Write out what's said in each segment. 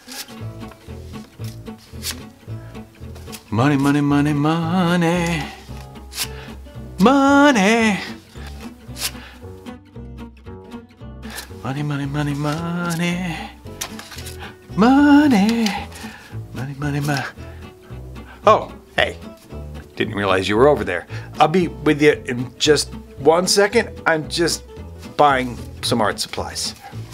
Money, money, money, money. Money. Money, money, money, money. Money. Money, money, money. Oh, hey. Didn't realize you were over there. I'll be with you in just 1 second. I'm just buying some art supplies.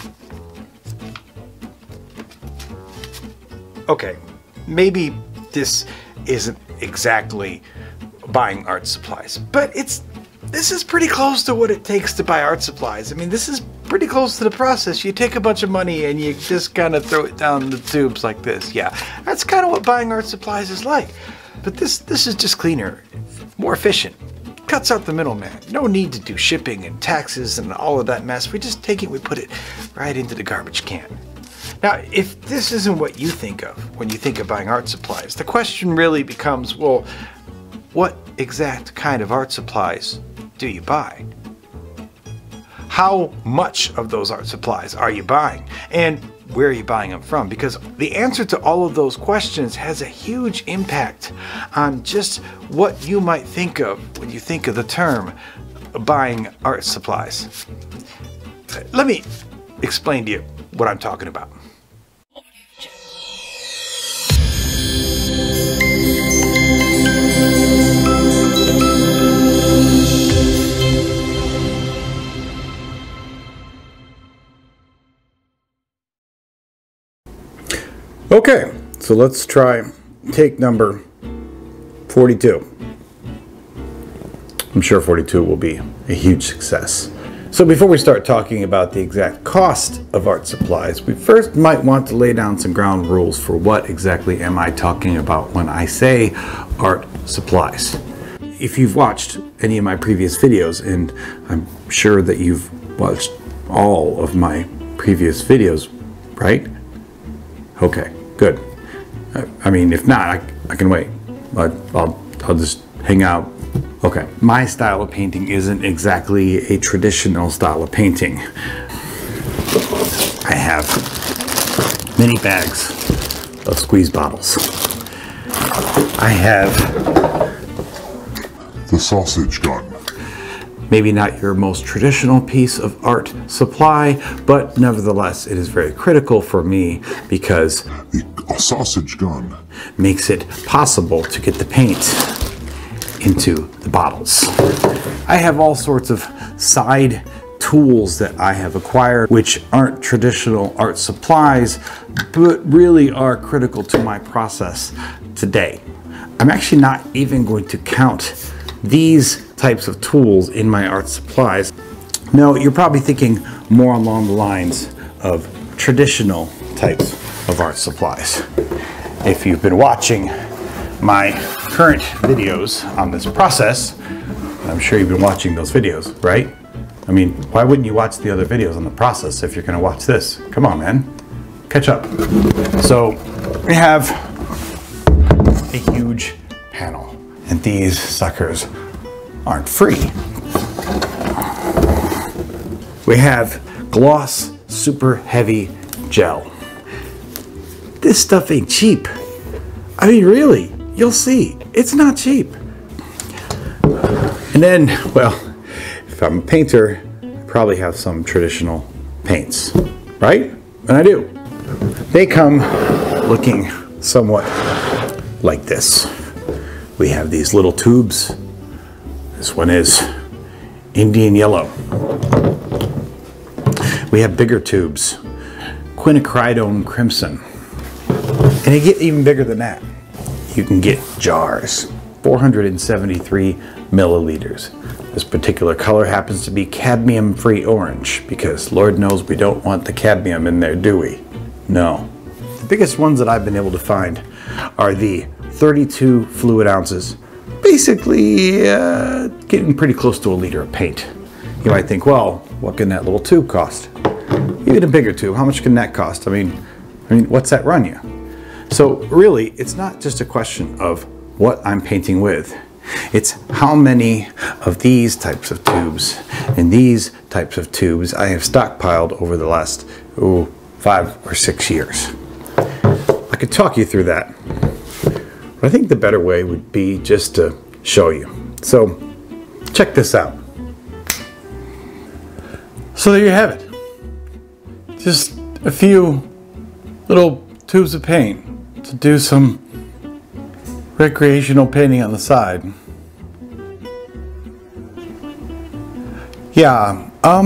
Okay, maybe this isn't exactly buying art supplies, but this is pretty close to what it takes to buy art supplies. I mean, this is pretty close to the process. You take a bunch of money and you just kind of throw it down the tubes like this. Yeah, that's kind of what buying art supplies is like. But this is just cleaner, more efficient. Cuts out the middleman. No need to do shipping and taxes and all of that mess. We just take it, we put it right into the garbage can. Now, if this isn't what you think of when you think of buying art supplies, the question really becomes, well, what exact kind of art supplies do you buy? How much of those art supplies are you buying? And where are you buying them from? Because the answer to all of those questions has a huge impact on just what you might think of when you think of the term buying art supplies. Let me explain to you what I'm talking about. Okay, so let's try take number 42. I'm sure 42 will be a huge success. So before we start talking about the exact cost of art supplies, we first might want to lay down some ground rules for what exactly am I talking about when I say art supplies. If you've watched any of my previous videos, and I'm sure that you've watched all of my previous videos, right? Okay. Good. I mean, if not, I can wait. I'll just hang out. Okay. My style of painting isn't exactly a traditional style of painting. I have many bags of squeeze bottles. I have the sausage gun. Maybe not your most traditional piece of art supply, but nevertheless, it is very critical for me because a sausage gun makes it possible to get the paint into the bottles. I have all sorts of side tools that I have acquired which aren't traditional art supplies, but really are critical to my process today. I'm actually not even going to count these types of tools in my art supplies. No, you're probably thinking more along the lines of traditional types of art supplies. If you've been watching my current videos on this process, I'm sure you've been watching those videos, right? I mean, why wouldn't you watch the other videos on the process if you're going to watch this? Come on, man. Catch up. So we have a huge panel, and these suckers aren't free. We have gloss super heavy gel. This stuff ain't cheap. I mean, really, you'll see, it's not cheap. And then, well, if I'm a painter, I probably have some traditional paints, right? And I do. They come looking somewhat like this. We have these little tubes. This one is Indian yellow. We have bigger tubes, quinacridone crimson. And they get even bigger than that. You can get jars, 473 milliliters. This particular color happens to be cadmium-free orange because Lord knows we don't want the cadmium in there, do we? No. The biggest ones that I've been able to find are the 32 fluid ounces, basically getting pretty close to a liter of paint. You might think, well, what can that little tube cost? Even a bigger tube, how much can that cost? I mean, what's that run you? So really, it's not just a question of what I'm painting with. It's how many of these types of tubes and these types of tubes I have stockpiled over the last 5 or 6 years. could talk you through that. But I think the better way would be just to show you. So check this out. So there you have it. Just a few little tubes of paint to do some recreational painting on the side. Yeah,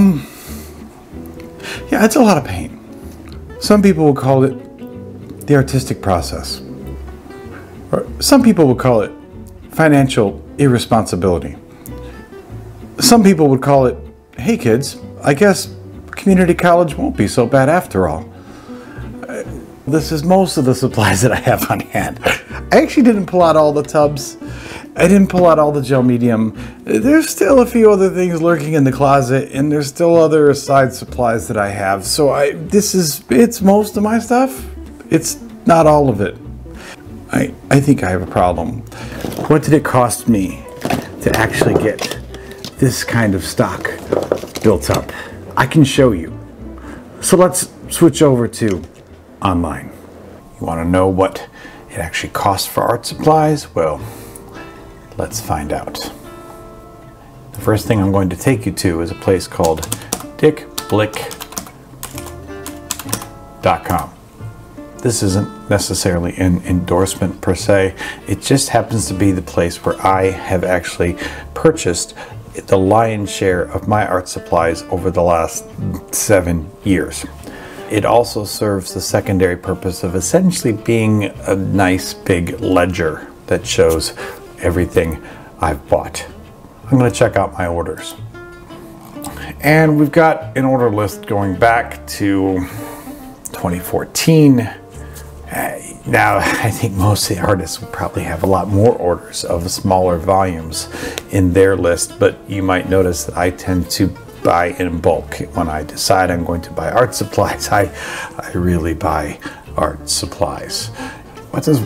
it's a lot of paint. Some people will call it the artistic process. Or some people would call it financial irresponsibility. Some people would call it, hey kids, I guess community college won't be so bad after all. This is most of the supplies that I have on hand. I actually didn't pull out all the tubs. I didn't pull out all the gel medium. There's still a few other things lurking in the closet, and there's still other side supplies that I have. So it's most of my stuff. It's not all of it. I think I have a problem. What did it cost me to actually get this kind of stock built up? I can show you. So let's switch over to online. You want to know what it actually costs for art supplies? Well, let's find out. The first thing I'm going to take you to is a place called dickblick.com. This isn't necessarily an endorsement per se. It just happens to be the place where I have actually purchased the lion's share of my art supplies over the last 7 years. It also serves the secondary purpose of essentially being a nice big ledger that shows everything I've bought. I'm going to check out my orders. And we've got an order list going back to 2014. Now, I think most of the artists will probably have a lot more orders of smaller volumes in their list, but you might notice that I tend to buy in bulk. When I decide I'm going to buy art supplies, I really buy art supplies. What does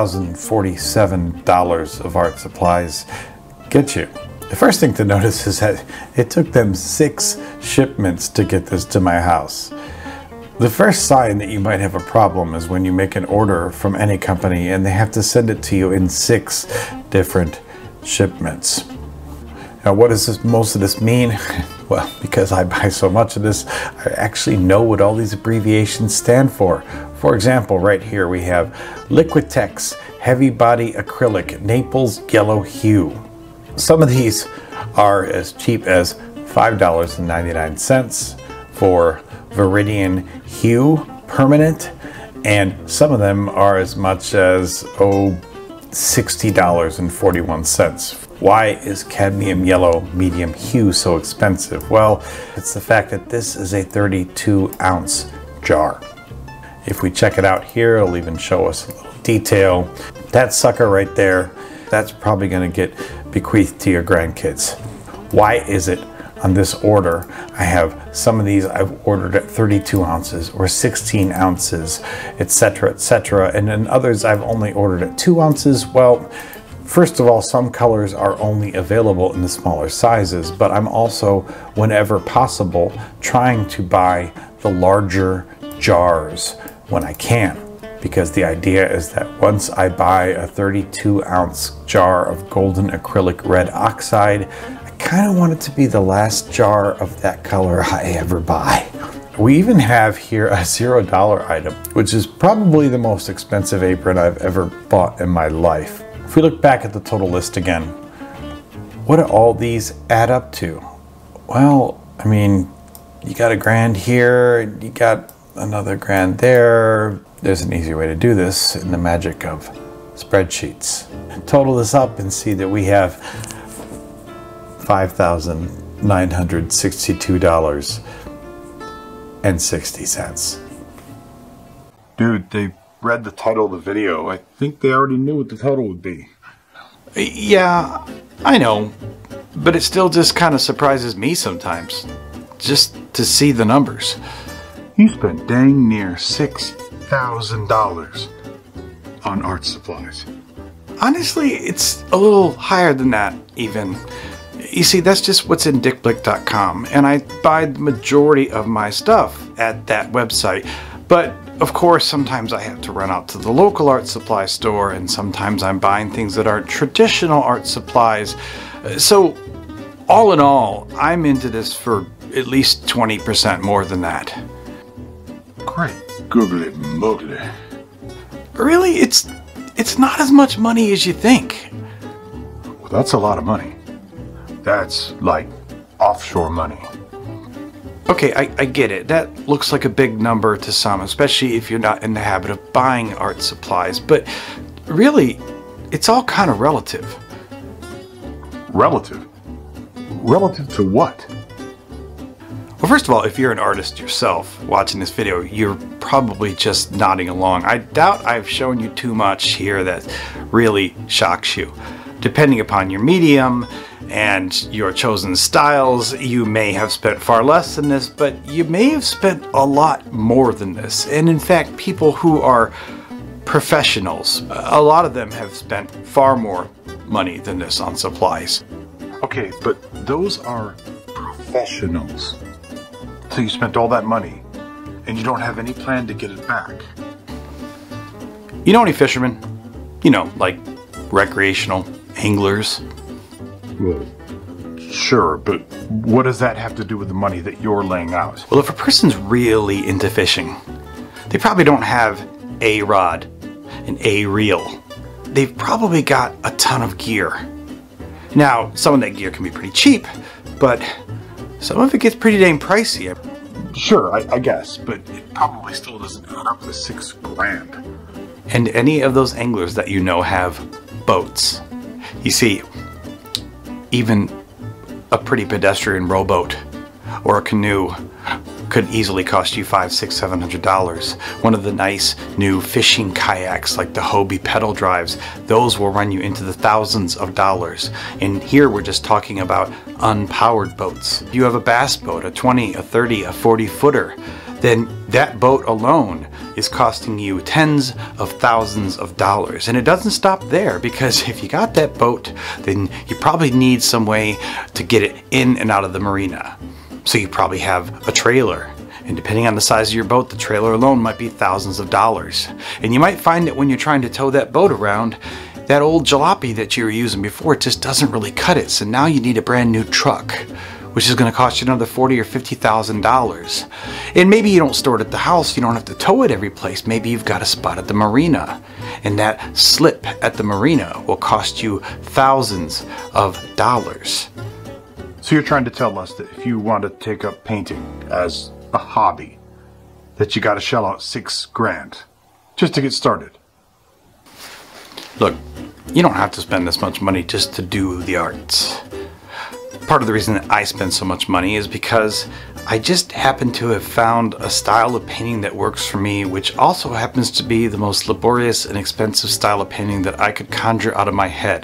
$1,047 of art supplies get you? The first thing to notice is that it took them 6 shipments to get this to my house. The first sign that you might have a problem is when you make an order from any company and they have to send it to you in 6 different shipments. Now, what does most of this mean? Well, because I buy so much of this, I actually know what all these abbreviations stand for. For example, right here we have Liquitex Heavy Body Acrylic Naples Yellow Hue. Some of these are as cheap as $5.99 for Viridian Hue Permanent, and some of them are as much as $60.41. Why is cadmium yellow medium hue so expensive? Well, it's the fact that this is a 32-ounce jar. If we check it out here, it'll even show us a little detail. That sucker right there, that's probably going to get bequeathed to your grandkids. Why is it on this order I have some of these I've ordered at 32 ounces or 16 ounces, etc., etc., and then others I've only ordered at 2 ounces? Well, first of all, some colors are only available in the smaller sizes, but I'm also, whenever possible, trying to buy the larger jars when I can, because the idea is that once I buy a 32-ounce jar of golden acrylic red oxide, I kind of want it to be the last jar of that color I ever buy. We even have here a $0 item, which is probably the most expensive apron I've ever bought in my life. If we look back at the total list again, what do all these add up to? Well, I mean, you got $1,000 here, you got another $1,000 there. There's an easy way to do this in the magic of spreadsheets. Total this up and see that we have $5,962.60. Dude, they read the title of the video. I think they already knew what the total would be. Yeah, I know, but it still just kind of surprises me sometimes, just to see the numbers. You spent dang near $6,000 on art supplies. Honestly, it's a little higher than that even. You see, that's just what's in dickblick.com, and I buy the majority of my stuff at that website. But of course, sometimes I have to run out to the local art supply store, and sometimes I'm buying things that aren't traditional art supplies. So all in all, I'm into this for at least 20% more than that. Great googly moogly. Really, it's not as much money as you think. Well, that's a lot of money. That's like offshore money. Okay, I get it. That looks like a big number to some, especially if you're not in the habit of buying art supplies. But really, it's all kind of relative. Relative? Relative to what? Well, first of all, if you're an artist yourself watching this video, you're probably just nodding along. I doubt I've shown you too much here that really shocks you. Depending upon your medium and your chosen styles, you may have spent far less than this, but you may have spent a lot more than this. And in fact, people who are professionals, a lot of them have spent far more money than this on supplies. Okay, but those are professionals. So you spent all that money, and you don't have any plan to get it back. You know any fishermen? You know, like recreational anglers? Well, sure, but what does that have to do with the money that you're laying out? Well, if a person's really into fishing, they probably don't have a rod and a reel. They've probably got a ton of gear. Now, some of that gear can be pretty cheap, but some of it gets pretty dang pricey. Sure, I guess, but it probably still doesn't add up to $6 grand. And any of those anglers that you know have boats. You see, even a pretty pedestrian rowboat or a canoe could easily cost you $500, $600, $700. One of the nice new fishing kayaks like the Hobie pedal drives, those will run you into the thousands of dollars. And here we're just talking about unpowered boats. If you have a bass boat, a 20, a 30, a 40 footer, then that boat alone is costing you tens of thousands of dollars. And it doesn't stop there, because if you got that boat, then you probably need some way to get it in and out of the marina. So you probably have a trailer, and depending on the size of your boat, the trailer alone might be thousands of dollars. And you might find that when you're trying to tow that boat around, that old jalopy that you were using before just doesn't really cut it. So now you need a brand new truck, which is going to cost you another $40,000 or $50,000. And maybe you don't store it at the house, you don't have to tow it every place. Maybe you've got a spot at the marina, and that slip at the marina will cost you thousands of dollars. So you're trying to tell us that if you want to take up painting as a hobby, that you got to shell out $6 grand just to get started? Look, you don't have to spend this much money just to do the arts. Part of the reason that I spend so much money is because I just happen to have found a style of painting that works for me, which also happens to be the most laborious and expensive style of painting that I could conjure out of my head.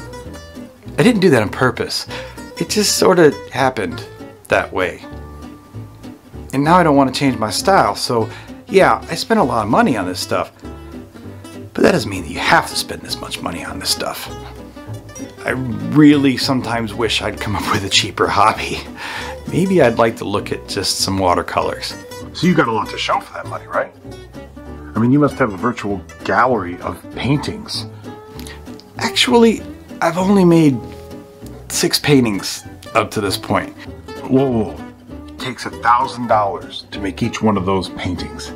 I didn't do that on purpose. It just sort of happened that way. And now I don't want to change my style, so yeah, I spent a lot of money on this stuff. But that doesn't mean that you have to spend this much money on this stuff. I really sometimes wish I'd come up with a cheaper hobby. Maybe I'd like to look at just some watercolors. So you got a lot to show for that money, right? I mean, you must have a virtual gallery of paintings. Actually, I've only made 6 paintings up to this point. Whoa, it takes $1,000 to make each one of those paintings.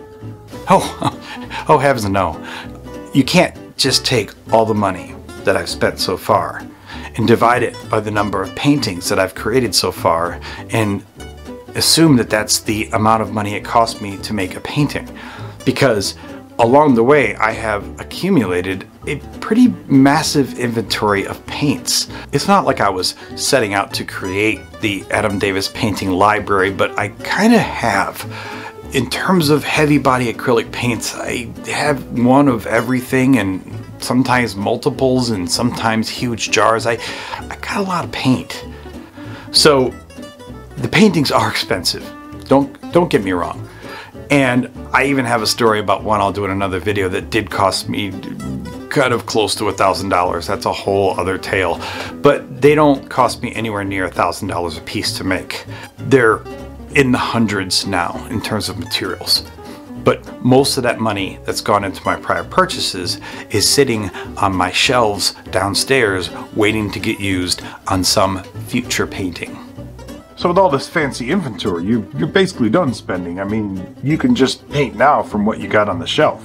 Oh heavens no. You can't just take all the money that I've spent so far and divide it by the number of paintings that I've created so far and assume that that's the amount of money it cost me to make a painting. Because along the way, I have accumulated a pretty massive inventory of paints. It's not like I was setting out to create the Adam Davis painting library, but I kind of have. In terms of heavy body acrylic paints, I have one of everything, and sometimes multiples, and sometimes huge jars. I got a lot of paint. So the paintings are expensive. Don't get me wrong. And I even have a story about one I'll do in another video that did cost me kind of close to $1,000. That's a whole other tale. But they don't cost me anywhere near $1,000 a piece to make. They're in the hundreds now in terms of materials. But most of that money that's gone into my prior purchases is sitting on my shelves downstairs waiting to get used on some future painting. So with all this fancy inventory, you're basically done spending. I mean, you can just paint now from what you got on the shelf.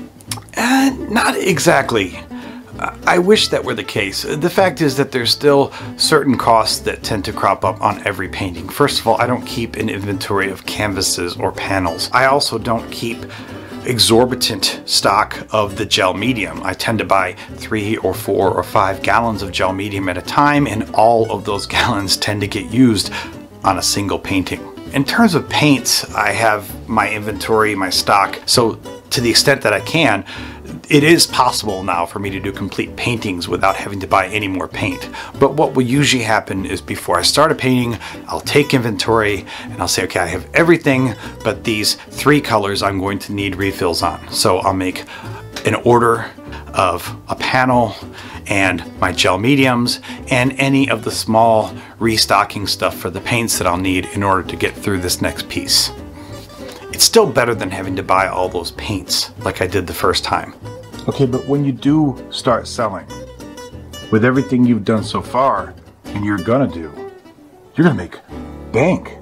Not exactly. I wish that were the case. The fact is that there's still certain costs that tend to crop up on every painting. First of all, I don't keep an inventory of canvases or panels. I also don't keep exorbitant stock of the gel medium. I tend to buy 3 or 4 or 5 gallons of gel medium at a time, and all of those gallons tend to get used on a single painting. In terms of paints, I have my inventory, my stock, so to the extent that I can, it is possible now for me to do complete paintings without having to buy any more paint. But what will usually happen is before I start a painting, I'll take inventory and I'll say, okay, I have everything but these 3 colors I'm going to need refills on. So I'll make an order of a panel and my gel mediums and any of the small restocking stuff for the paints that I'll need in order to get through this next piece. It's still better than having to buy all those paints like I did the first time. Okay, but when you do start selling, with everything you've done so far, and you're gonna do, you're gonna make bank.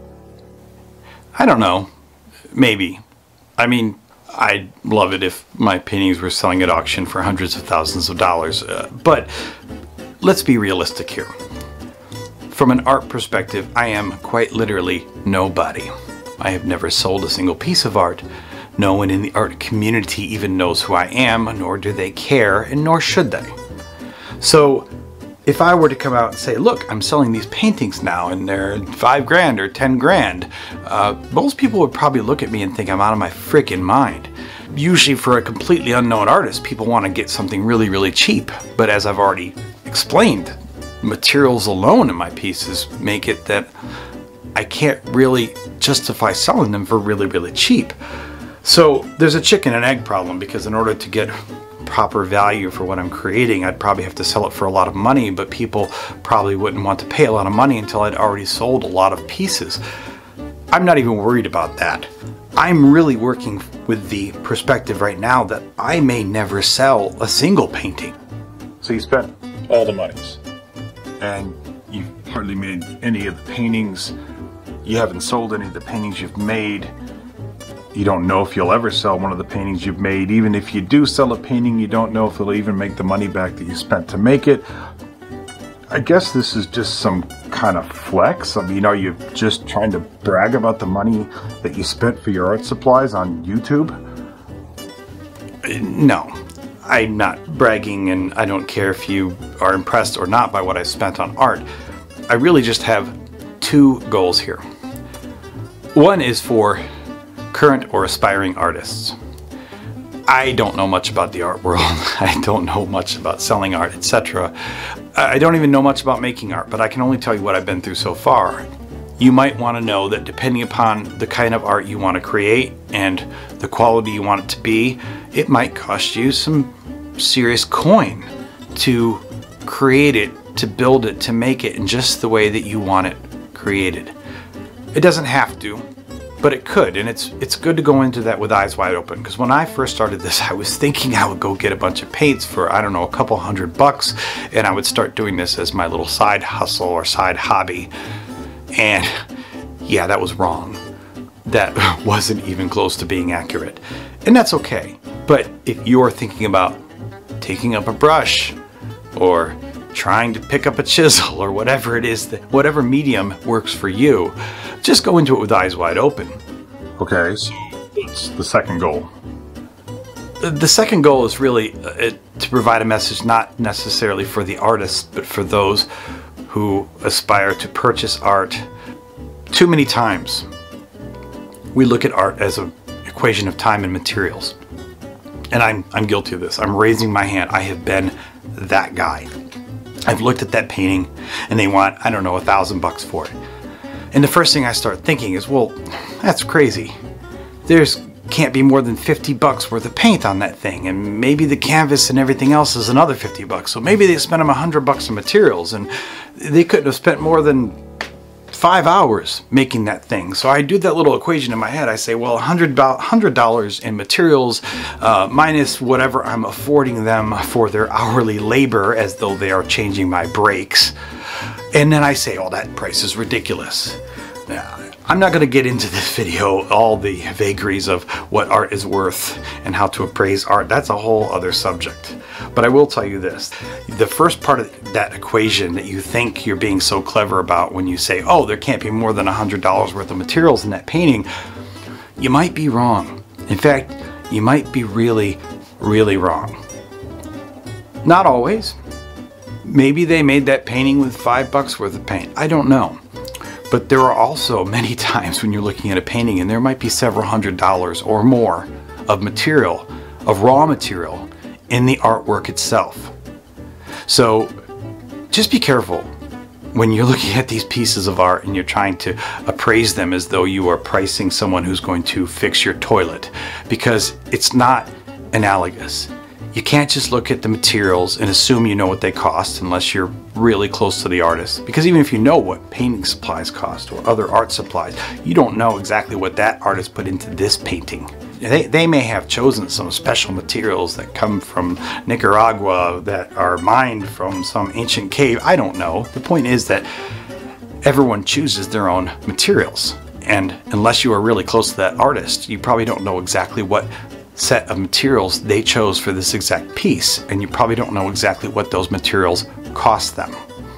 I don't know. Maybe. I mean, I'd love it if my paintings were selling at auction for hundreds of thousands of dollars. But let's be realistic here. From an art perspective, I am quite literally nobody. I have never sold a single piece of art. No one in the art community even knows who I am, nor do they care, and nor should they. So if I were to come out and say, look, I'm selling these paintings now and they're $5 or 10 grand, most people would probably look at me and think I'm out of my freaking mind. Usually for a completely unknown artist, people want to get something really, really cheap. But as I've already explained, materials alone in my pieces make it that I can't really justify selling them for really, really cheap. So there's a chicken and egg problem, because in order to get proper value for what I'm creating, I'd probably have to sell it for a lot of money, but people probably wouldn't want to pay a lot of money until I'd already sold a lot of pieces. I'm not even worried about that. I'm really working with the perspective right now that I may never sell a single painting. So you spent all the monies, and you've hardly made any of the paintings. You haven't sold any of the paintings you've made. You don't know if you'll ever sell one of the paintings you've made. Even if you do sell a painting, you don't know if it'll even make the money back that you spent to make it. I guess this is just some kind of flex. I mean, are you just trying to brag about the money that you spent for your art supplies on YouTube? No, I'm not bragging, and I don't care if you are impressed or not by what I spent on art. I really just have 2 goals here. One is for current or aspiring artists. I don't know much about the art world. I don't know much about selling art, etc. I don't even know much about making art, but I can only tell you what I've been through so far. You might want to know that depending upon the kind of art you want to create and the quality you want it to be, it might cost you some serious coin to create it, to build it, to make it in just the way that you want it created. It doesn't have to, but it could, and it's good to go into that with eyes wide open, because when I first started this, I was thinking I would go get a bunch of paints for, I don't know, a couple $100, and I would start doing this as my little side hustle or side hobby. And yeah, that was wrong. That wasn't even close to being accurate. And that's okay. But if you're thinking about taking up a brush or trying to pick up a chisel or whatever it is, that whatever medium works for you, just go into it with eyes wide open. Okay, so what's the second goal? The second goal is really to provide a message not necessarily for the artists, but for those who aspire to purchase art. Too many times we look at art as an equation of time and materials. And I'm guilty of this. I'm raising my hand. I have been that guy. I've looked at that painting and they want, I don't know, $1,000 for it. And the first thing I start thinking is, well, that's crazy. There's can't be more than $50 worth of paint on that thing, and maybe the canvas and everything else is another $50. So maybe they spent them $100 in materials, and they couldn't have spent more than 5 hours making that thing. So I do that little equation in my head. I say, well, $100 in materials minus whatever I'm affording them for their hourly labor, as though they are changing my brakes. And then I say, oh, that price is ridiculous. Now, I'm not going to get into this video all the vagaries of what art is worth and how to appraise art. That's a whole other subject. But I will tell you this. The first part of that equation that you think you're being so clever about when you say, oh, there can't be more than $100 worth of materials in that painting, you might be wrong. In fact, you might be really, really wrong. Not always. Maybe they made that painting with $5 worth of paint. I don't know. But there are also many times when you're looking at a painting and there might be several $100s or more of material, of raw material, in the artwork itself. So just be careful when you're looking at these pieces of art and you're trying to appraise them as though you are pricing someone who's going to fix your toilet, because it's not analogous. You can't just look at the materials and assume you know what they cost unless you're really close to the artist. Because even if you know what painting supplies cost or other art supplies, you don't know exactly what that artist put into this painting. They may have chosen some special materials that come from Nicaragua that are mined from some ancient cave. I don't know. The point is that everyone chooses their own materials. And unless you are really close to that artist, you probably don't know exactly what set of materials they chose for this exact piece, and you probably don't know exactly what those materials cost them.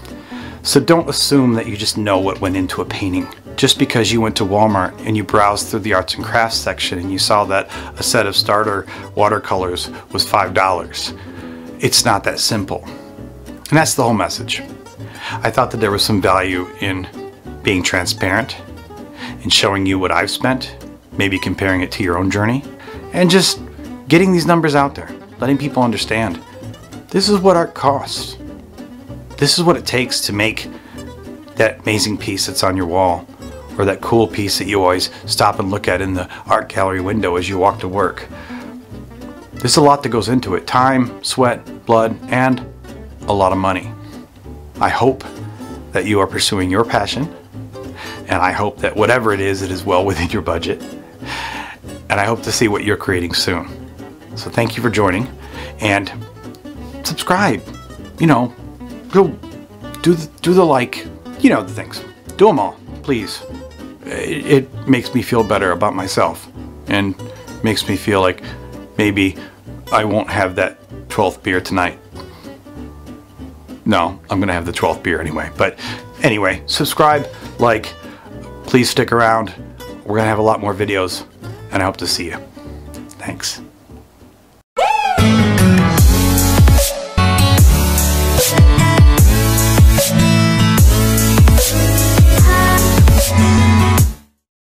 So don't assume that you just know what went into a painting. Just because you went to Walmart and you browsed through the arts and crafts section and you saw that a set of starter watercolors was $5. It's not that simple. And that's the whole message. I thought that there was some value in being transparent and showing you what I've spent, maybe comparing it to your own journey, and just getting these numbers out there, letting people understand this is what art costs. This is what it takes to make that amazing piece that's on your wall, or that cool piece that you always stop and look at in the art gallery window as you walk to work. There's a lot that goes into it: time, sweat, blood, and a lot of money. I hope that you are pursuing your passion, and I hope that whatever it is well within your budget. And I hope to see what you're creating soon. So thank you for joining, and subscribe. You know, go do the like, you know, the things. Do them all, please. It makes me feel better about myself, and makes me feel like maybe I won't have that 12th beer tonight. No, I'm gonna have the 12th beer anyway. But anyway, subscribe, like, please stick around. We're gonna have a lot more videos, and I hope to see you. Thanks.